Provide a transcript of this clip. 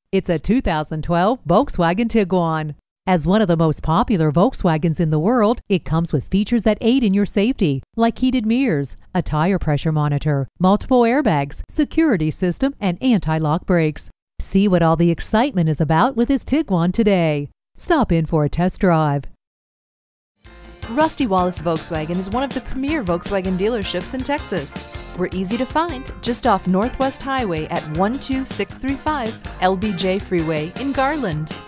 It's a 2012 Volkswagen Tiguan. As one of the most popular Volkswagens in the world, it comes with features that aid in your safety, like heated mirrors, a tire pressure monitor, multiple airbags, security system, and anti-lock brakes. See what all the excitement is about with this Tiguan today. Stop in for a test drive. Rusty Wallis Volkswagen is one of the premier Volkswagen dealerships in Texas. We're easy to find just off Northwest Highway at 12635 LBJ Freeway in Garland.